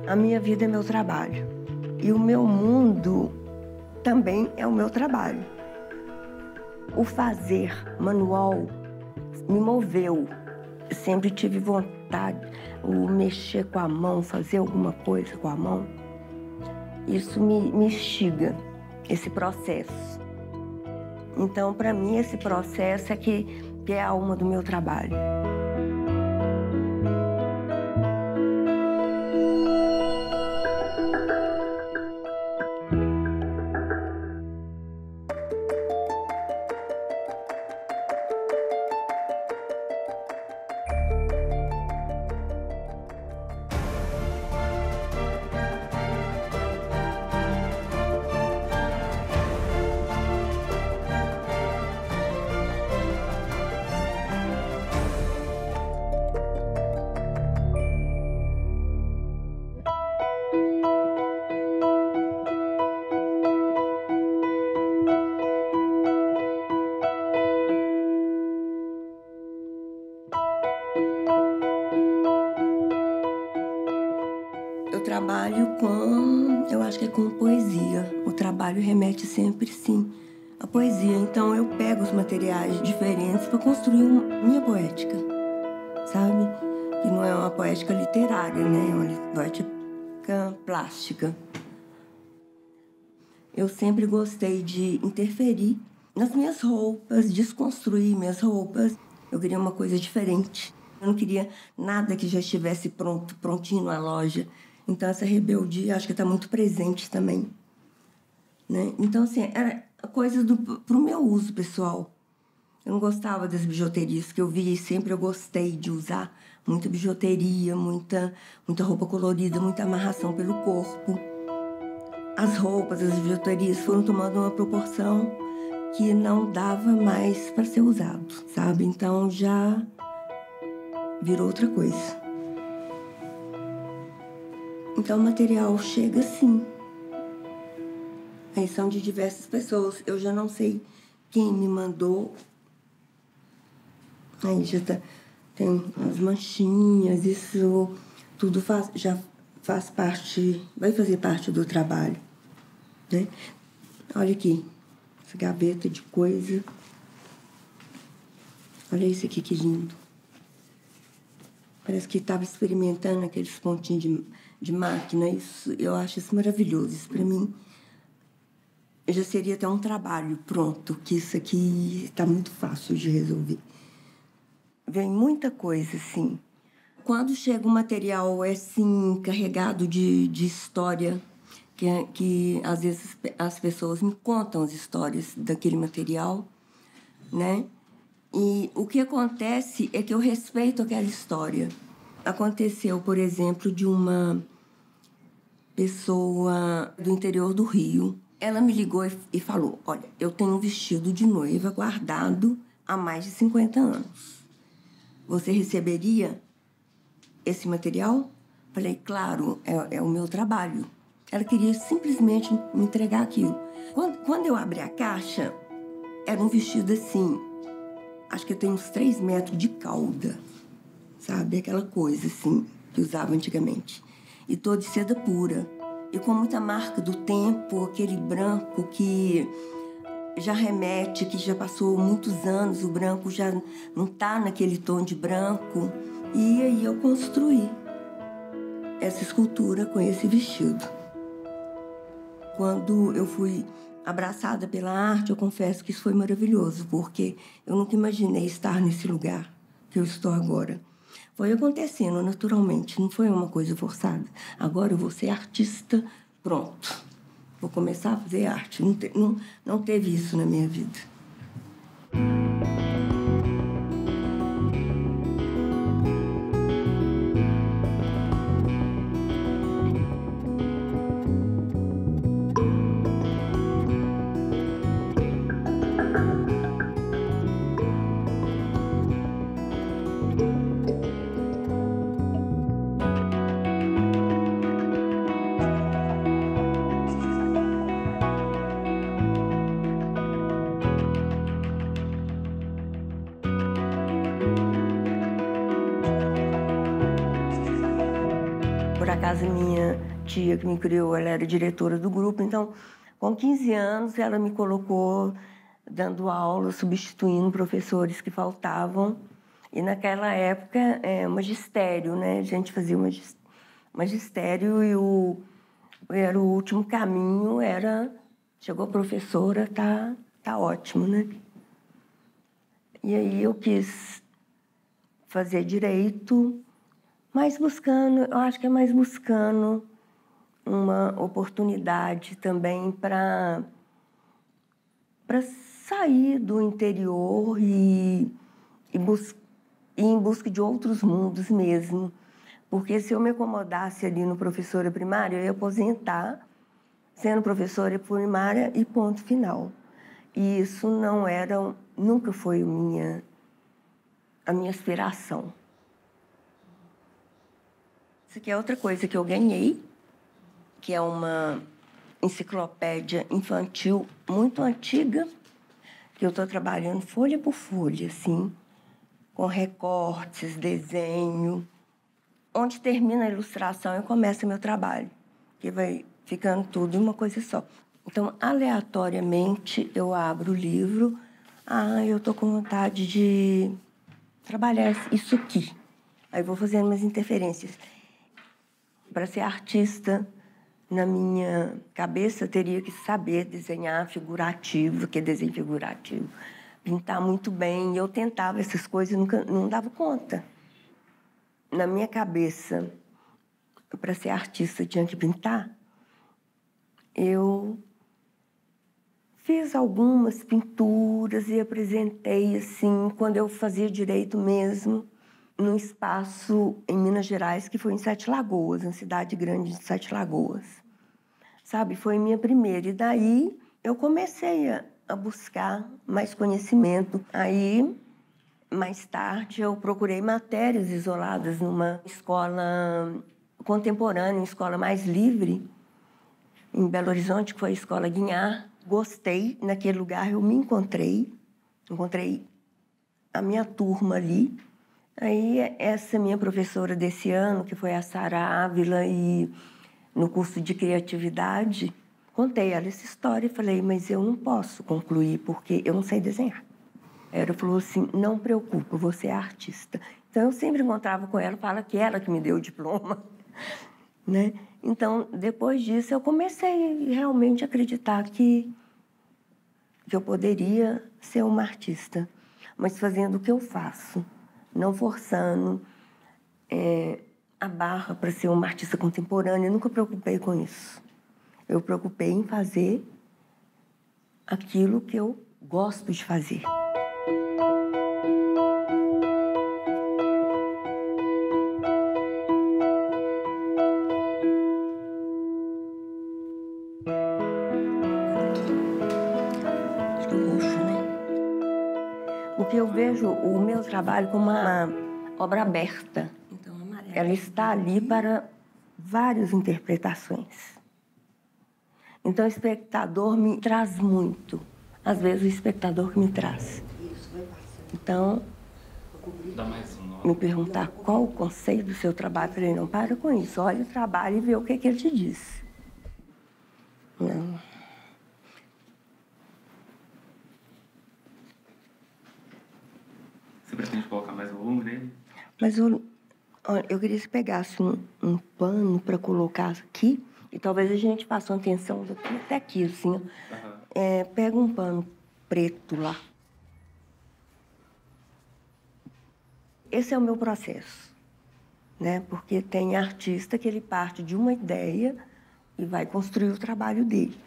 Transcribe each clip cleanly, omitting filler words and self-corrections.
A minha vida é meu trabalho. E o meu mundo também é o meu trabalho. O fazer manual me moveu. Sempre tive vontade, o mexer com a mão, fazer alguma coisa com a mão. Isso me instiga, esse processo. Então, para mim, esse processo é que é a alma do meu trabalho. Eu trabalho eu acho que é com poesia. O trabalho remete sempre, sim, à poesia. Então eu pego os materiais diferentes para construir minha poética, sabe? Que não é uma poética literária, né? É uma poética plástica. Eu sempre gostei de interferir nas minhas roupas, desconstruir minhas roupas. Eu queria uma coisa diferente. Eu não queria nada que já estivesse pronto, prontinho na loja. Então, essa rebeldia, acho que está muito presente também, né? Então, assim, era coisa para o meu uso pessoal. Eu não gostava das bijuterias que eu via e sempre eu gostei de usar muita bijuteria, muita roupa colorida, muita amarração pelo corpo. As roupas, as bijuterias foram tomando uma proporção que não dava mais para ser usado, sabe? Então, já virou outra coisa. Então, o material chega assim. Aí são de diversas pessoas. Eu já não sei quem me mandou. Aí já tem as manchinhas, isso tudo já faz parte, vai fazer parte do trabalho, né? Olha aqui, essa gaveta de coisa. Olha isso aqui, que lindo. Parece que estava experimentando aqueles pontinhos de máquina. Isso, eu acho isso maravilhoso. Isso, para mim, já seria até um trabalho pronto, que isso aqui está muito fácil de resolver. Vem muita coisa, assim. Quando chega um material, assim, carregado de história, que às vezes as pessoas me contam as histórias daquele material, né? E o que acontece é que eu respeito aquela história. Aconteceu, por exemplo, de uma pessoa do interior do Rio. Ela me ligou e falou: olha, eu tenho um vestido de noiva guardado há mais de 50 anos. Você receberia esse material? Falei, claro, é o meu trabalho. Ela queria simplesmente me entregar aquilo. Quando eu abri a caixa, era um vestido assim, acho que tem uns 3 metros de cauda, sabe? Aquela coisa assim que usava antigamente. E todo de seda pura. E com muita marca do tempo, aquele branco que já remete, que já passou muitos anos, o branco já não está naquele tom de branco. E aí eu construí essa escultura com esse vestido. Quando eu fui abraçada pela arte, eu confesso que isso foi maravilhoso, porque eu nunca imaginei estar nesse lugar que eu estou agora. Foi acontecendo naturalmente, não foi uma coisa forçada. Agora eu vou ser artista, pronto. Vou começar a fazer arte. Não teve isso na minha vida. casa, minha tia que me criou, ela era diretora do grupo. Então, com 15 anos, ela me colocou dando aula, substituindo professores que faltavam. E naquela época, magistério, né? A gente fazia magistério e era o último caminho, chegou a professora, tá ótimo, né? E aí eu quis fazer direito, mas eu acho que é mais buscando uma oportunidade também para sair do interior e ir em busca de outros mundos mesmo. Porque se eu me acomodasse ali no professora primária, eu ia aposentar sendo professora primária e ponto final. E isso nunca foi a minha aspiração. Isso aqui é outra coisa que eu ganhei, que é uma enciclopédia infantil muito antiga, que eu estou trabalhando folha por folha, assim, com recortes, desenho. Onde termina a ilustração e começa meu trabalho, que vai ficando tudo em uma coisa só. Então, aleatoriamente, eu abro o livro. Eu estou com vontade de trabalhar isso aqui. Aí vou fazendo umas interferências. Para ser artista, na minha cabeça, teria que saber desenhar figurativo, que é desenho figurativo, pintar muito bem. Eu tentava essas coisas e nunca não dava conta. Na minha cabeça, para ser artista, tinha que pintar. Eu fiz algumas pinturas e apresentei, assim, quando eu fazia direito mesmo, num espaço em Minas Gerais, que foi em Sete Lagoas, uma cidade grande de Sete Lagoas. Sabe, foi minha primeira. E daí eu comecei a buscar mais conhecimento. Aí, mais tarde, eu procurei matérias isoladas numa escola contemporânea, escola mais livre, em Belo Horizonte, que foi a Escola Guinhar. Gostei, naquele lugar eu me encontrei a minha turma ali. Aí, essa minha professora desse ano, que foi a Sara Ávila, e no curso de criatividade, contei ela essa história e falei, mas eu não posso concluir porque eu não sei desenhar. Ela falou assim, não preocupa, você é artista. Então, eu sempre encontrava com ela, fala que ela que me deu o diploma, né? Então, depois disso, eu comecei realmente a acreditar que eu poderia ser uma artista, mas fazendo o que eu faço, não forçando a barra para ser uma artista contemporânea. Eu nunca me preocupei com isso. Eu me preocupei em fazer aquilo que eu gosto de fazer. Porque eu vejo o meu trabalho como uma obra aberta. Ela está ali para várias interpretações. Então, o espectador me traz muito. Às vezes, o espectador que me traz. Então, me perguntar qual o conceito do seu trabalho, eu falei, não, para com isso. Olha o trabalho e vê o que ele te diz. Não. Você pretende colocar mais volume nele? Mas eu queria que você pegasse um pano para colocar aqui, e talvez a gente faça uma tensão daqui até aqui, assim. Uhum. Pega um pano preto lá. Esse é o meu processo, né? Porque tem artista que ele parte de uma ideia e vai construir o trabalho dele.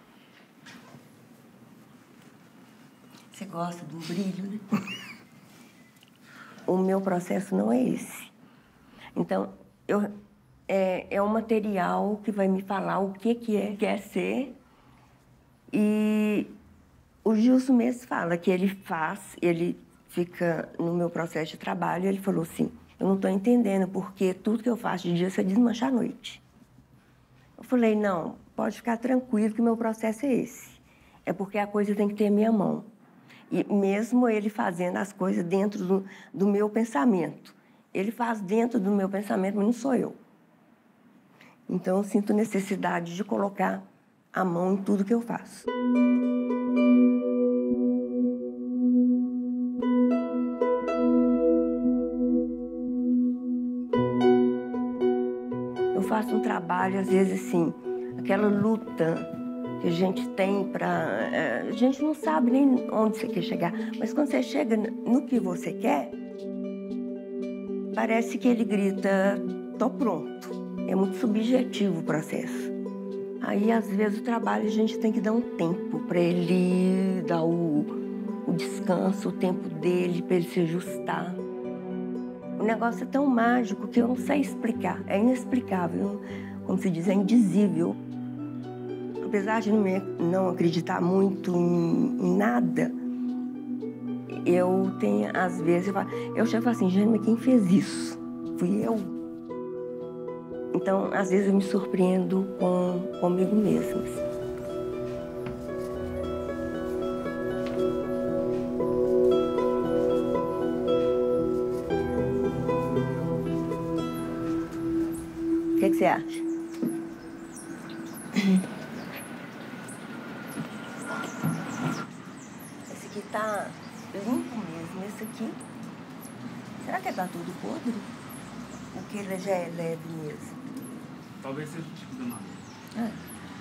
Você gosta do brilho, né? O meu processo não é esse. Então, é um material que vai me falar o que quer ser. E o Gilson mesmo fala que ele fica no meu processo de trabalho, ele falou assim, eu não estou entendendo porque tudo que eu faço de dia você desmancha à noite. Eu falei, não, pode ficar tranquilo que o meu processo é esse. É porque a coisa tem que ter a minha mão. E mesmo ele fazendo as coisas dentro do meu pensamento. Ele faz dentro do meu pensamento, mas não sou eu. Então, eu sinto necessidade de colocar a mão em tudo que eu faço. Eu faço um trabalho, às vezes, assim, aquela luta que a gente tem para... a gente não sabe nem onde você quer chegar, mas quando você chega no que você quer, parece que ele grita, tô pronto. É muito subjetivo o processo. Aí, às vezes, o trabalho a gente tem que dar um tempo para ele dar o descanso, o tempo dele, para ele se ajustar. O negócio é tão mágico que eu não sei explicar, é inexplicável, como se diz, é indizível. Apesar de não acreditar muito em nada, eu tenho, às vezes, eu chego e falo assim, Jane, mas quem fez isso? Fui eu. Então, às vezes, eu me surpreendo comigo mesma. O que você acha? Esse aqui tá limpo mesmo. Esse aqui, será que tá tudo podre? O que ele já é leve mesmo? Talvez seja o tipo de madeira.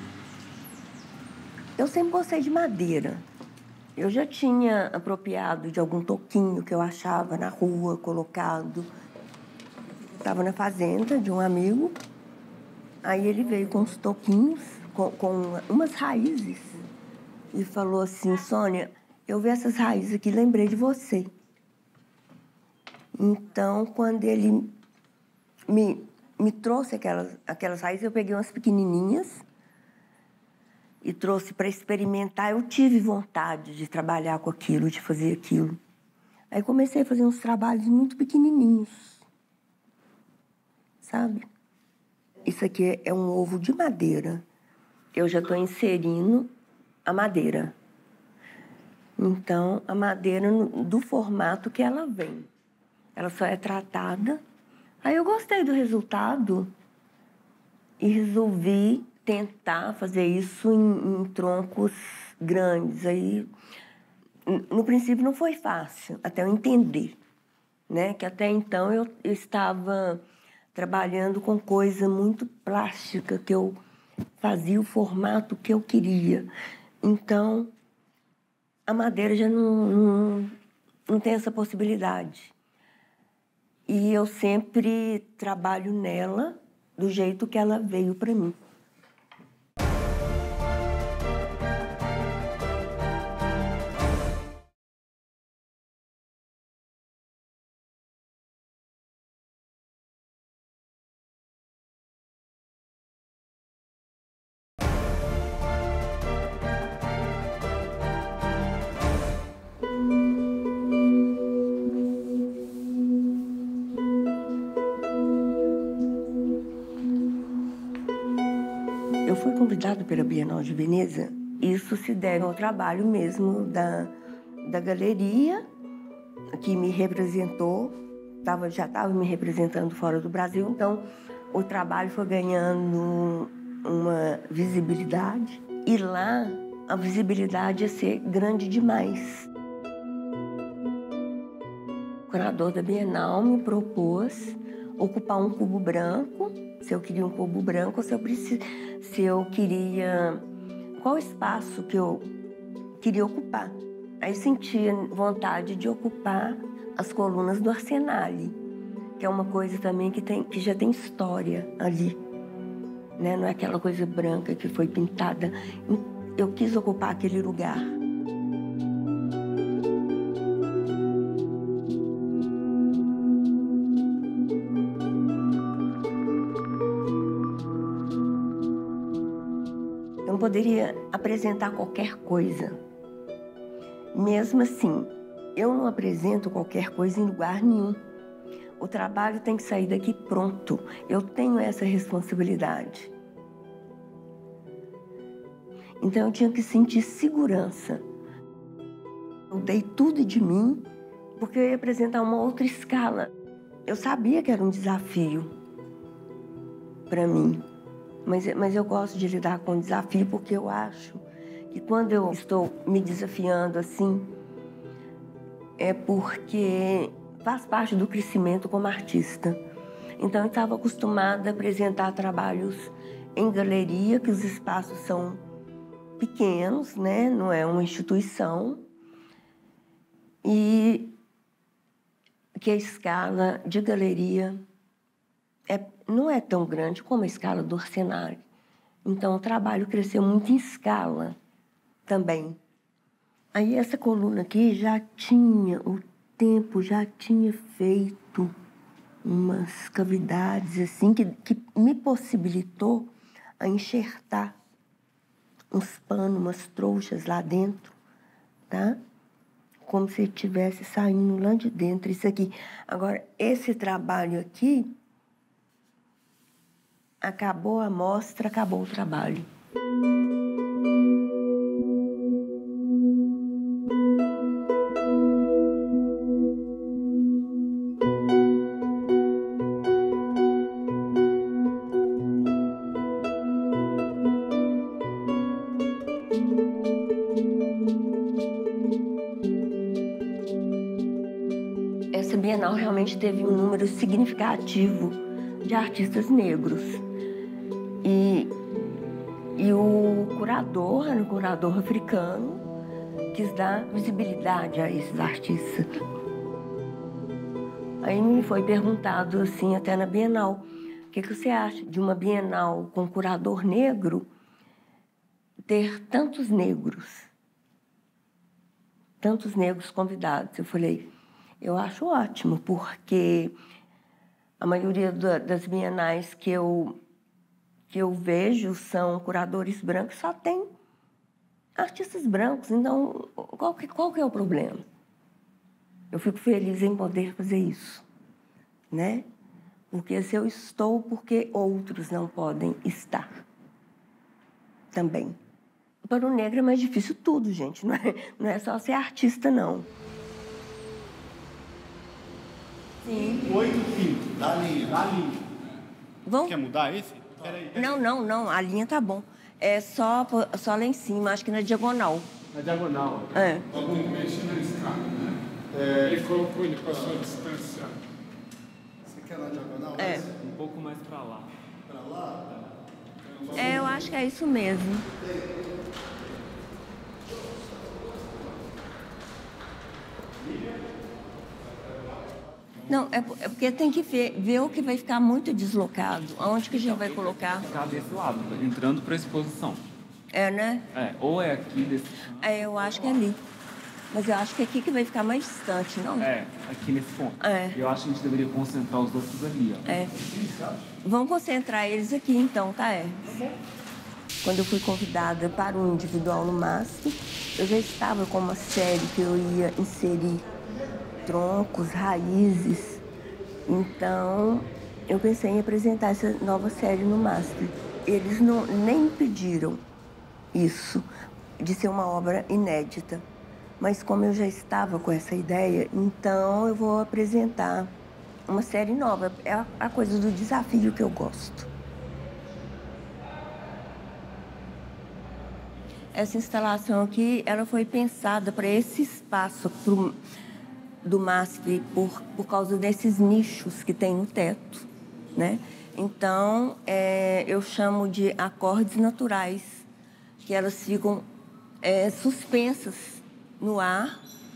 Eu sempre gostei de madeira. Eu já tinha apropriado de algum toquinho que eu achava na rua, colocado. Estava na fazenda de um amigo. Aí ele veio com uns toquinhos, com umas raízes. E falou assim, Sônia, eu vi essas raízes aqui, lembrei de você. Então, quando ele me trouxe aquelas raízes, eu peguei umas pequenininhas e trouxe para experimentar. Eu tive vontade de trabalhar com aquilo, de fazer aquilo. Aí comecei a fazer uns trabalhos muito pequenininhos, sabe? Isso aqui é um ovo de madeira. Eu já estou inserindo a madeira. Então, a madeira do formato que ela vem. Ela só é tratada. Aí eu gostei do resultado e resolvi tentar fazer isso em troncos grandes. Aí, no princípio, não foi fácil, até eu entender, né? Que até então eu estava trabalhando com coisa muito plástica, que eu fazia o formato que eu queria. Então, a madeira já não tem essa possibilidade. E eu sempre trabalho nela do jeito que ela veio para mim. Eu fui convidada pela Bienal de Veneza. Isso se deve ao trabalho mesmo da galeria que me representou. Já estava me representando fora do Brasil, então o trabalho foi ganhando uma visibilidade. E lá a visibilidade ia ser grande demais. O curador da Bienal me propôs ocupar um cubo branco, se eu queria um cubo branco, se eu queria... Qual espaço que eu queria ocupar. Aí sentia vontade de ocupar as colunas do Arsenale, que é uma coisa também que já tem história ali, né? Não é aquela coisa branca que foi pintada. Eu quis ocupar aquele lugar. Eu não poderia apresentar qualquer coisa. Mesmo assim, eu não apresento qualquer coisa em lugar nenhum. O trabalho tem que sair daqui pronto. Eu tenho essa responsabilidade. Então, eu tinha que sentir segurança. Eu dei tudo de mim, porque eu ia apresentar uma outra escala. Eu sabia que era um desafio para mim. Mas eu gosto de lidar com o desafio porque eu acho que quando eu estou me desafiando assim, é porque faz parte do crescimento como artista. Então, eu estava acostumada a apresentar trabalhos em galeria, que os espaços são pequenos, né? Não é uma instituição. E que a escala de galeria não é tão grande como a escala do Arsenal. Então, o trabalho cresceu muito em escala também. Aí, essa coluna aqui o tempo já tinha feito umas cavidades assim que me possibilitou a enxertar uns panos, umas trouxas lá dentro, tá? Como se estivesse saindo lá de dentro, isso aqui. Agora, esse trabalho aqui, acabou a mostra, acabou o trabalho. Essa Bienal realmente teve um número significativo de artistas negros. E o curador africano, quis dar visibilidade a esses artistas. Aí me foi perguntado, assim, até na Bienal, o que você acha de uma Bienal com curador negro ter tantos negros convidados? Eu falei, eu acho ótimo, porque a maioria das bienais que eu vejo são curadores brancos, só tem artistas brancos. Então, qual que é o problema? Eu fico feliz em poder fazer isso, né? Porque se eu estou, porque outros não podem estar também. Para o negro é mais difícil tudo, gente. Não é só ser artista, não. Sim. 8,5 da linha. Vamos? Quer mudar esse? Peraí. Não. A linha tá bom. É só lá em cima, acho que na diagonal. Na diagonal. É. Vamos mexer na escada, né? Ele colocou, ele passou a distância. Você quer na diagonal? É. Um pouco mais pra lá. Pra lá? Eu acho que é isso mesmo. Não, é porque tem que ver o que vai ficar muito deslocado. Aonde que a gente vai colocar? Ficar desse lado, entrando pra exposição. É, né? Ou é aqui desse. Eu acho que é ali. Mas eu acho que é aqui que vai ficar mais distante, não? Aqui nesse ponto. É. Eu acho que a gente deveria concentrar os outros ali, ó. Vamos concentrar eles aqui, então, tá? Quando eu fui convidada para o individual no MASP, eu já estava com uma série que eu ia inserir troncos, raízes. Então, eu pensei em apresentar essa nova série no MASP. Eles nem pediram isso, de ser uma obra inédita. Mas como eu já estava com essa ideia, então eu vou apresentar uma série nova. É a coisa do desafio que eu gosto. Essa instalação aqui, ela foi pensada para esse espaço do MASP por causa desses nichos que tem no teto, né? Então, eu chamo de acordes naturais, que elas ficam suspensas no ar,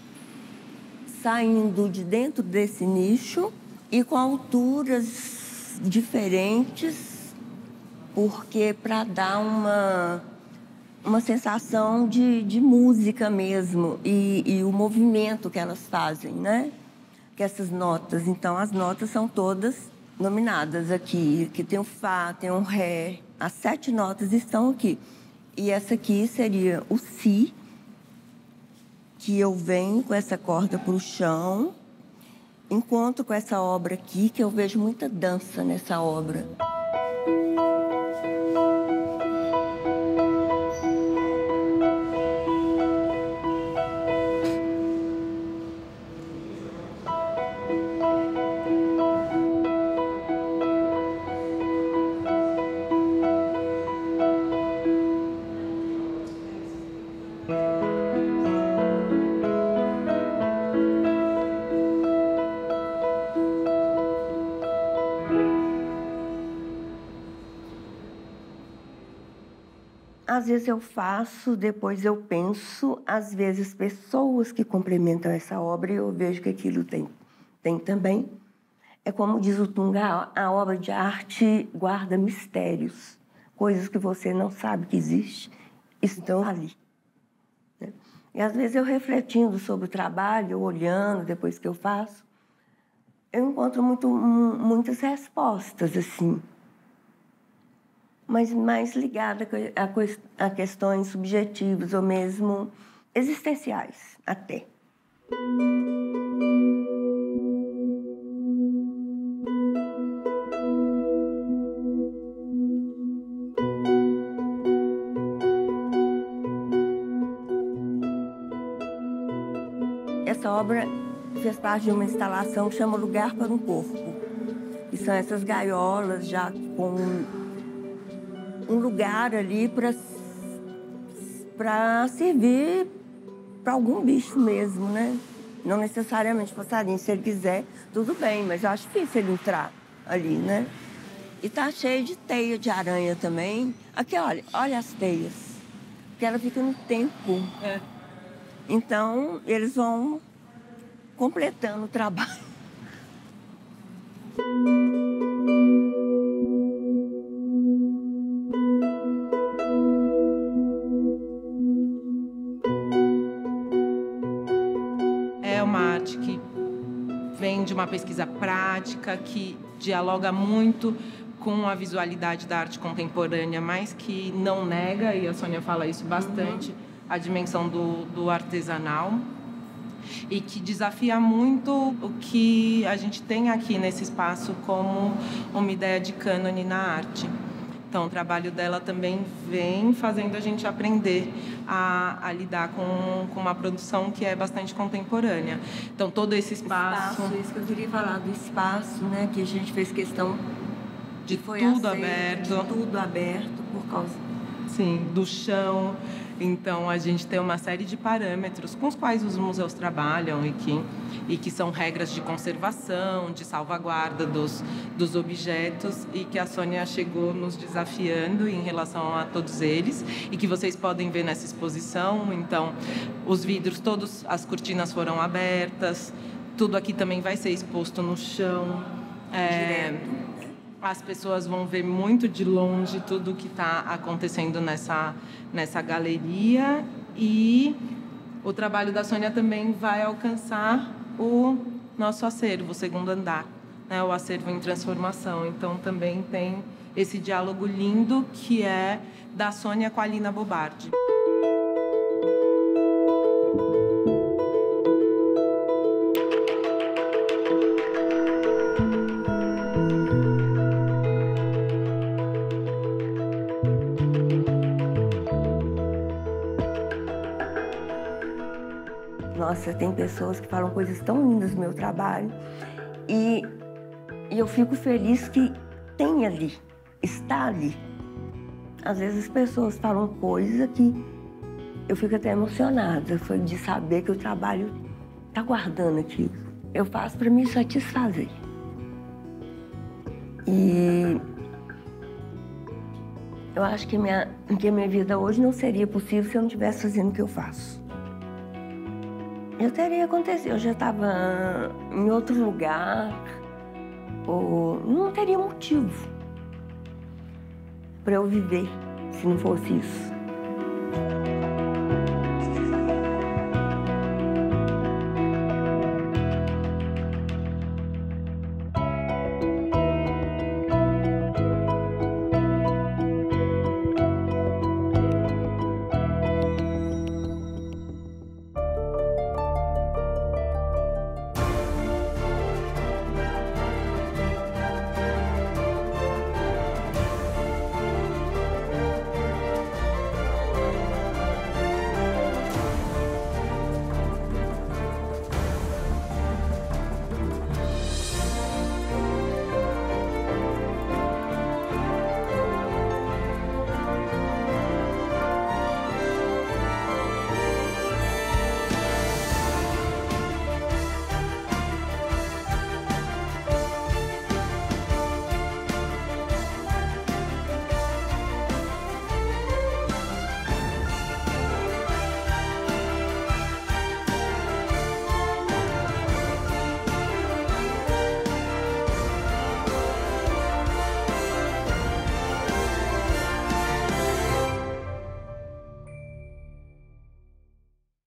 saindo de dentro desse nicho e com alturas diferentes, porque para dar uma sensação de música mesmo e o movimento que elas fazem, né? Que essas notas, então as notas são todas nominadas aqui, que tem o Fá, tem o Ré, as 7 notas estão aqui. E essa aqui seria o Si, que eu venho com essa corda para o chão, encontro com essa obra aqui, que eu vejo muita dança nessa obra. Às vezes eu faço, depois eu penso, às vezes pessoas que complementam essa obra e eu vejo que aquilo tem também. É como diz o Tunga, a obra de arte guarda mistérios, coisas que você não sabe que existe, estão ali. Né? E às vezes eu refletindo sobre o trabalho, olhando depois que eu faço, eu encontro muitas respostas, assim, mas mais ligada a questões subjetivas ou mesmo existenciais, até. Essa obra fez parte de uma instalação que chama Lugar para um Corpo, que são essas gaiolas já com um lugar ali para servir para algum bicho mesmo, né? Não necessariamente passarinho. Se ele quiser, tudo bem, mas eu acho difícil ele entrar ali, né? E tá cheio de teia de aranha também. Aqui, olha as teias. Porque ela fica no tempo. É. Então, eles vão completando o trabalho. É uma arte que vem de uma pesquisa prática, que dialoga muito com a visualidade da arte contemporânea, mas que não nega, e a Sônia fala isso bastante, a dimensão do artesanal, e que desafia muito o que a gente tem aqui nesse espaço como uma ideia de cânone na arte. Então, o trabalho dela também vem fazendo a gente aprender a lidar com uma produção que é bastante contemporânea. Então, todo esse espaço... Isso que eu queria falar, do espaço, né? Que a gente fez questão de tudo aberto. De tudo aberto por causa... Sim, do chão. Então, a gente tem uma série de parâmetros com os quais os museus trabalham e que são regras de conservação, de salvaguarda dos objetos, e que a Sônia chegou nos desafiando em relação a todos eles, e que vocês podem ver nessa exposição. Então, os vidros, todas as cortinas foram abertas, tudo aqui também vai ser exposto no chão. As pessoas vão ver muito de longe tudo o que está acontecendo nessa galeria, e o trabalho da Sônia também vai alcançar o nosso acervo, o segundo andar, né? O acervo em transformação. Então, também tem esse diálogo lindo que é da Sônia com a Lina Bobardi. Nossa, tem pessoas que falam coisas tão lindas do meu trabalho e eu fico feliz que tem ali, está ali. Às vezes as pessoas falam coisa que eu fico até emocionada de saber que o trabalho está guardando aquilo. Eu faço para me satisfazer. E eu acho que a minha vida hoje não seria possível se eu não estivesse fazendo o que eu faço. Já teria acontecido, eu já estava em outro lugar, ou não teria motivo para eu viver se não fosse isso.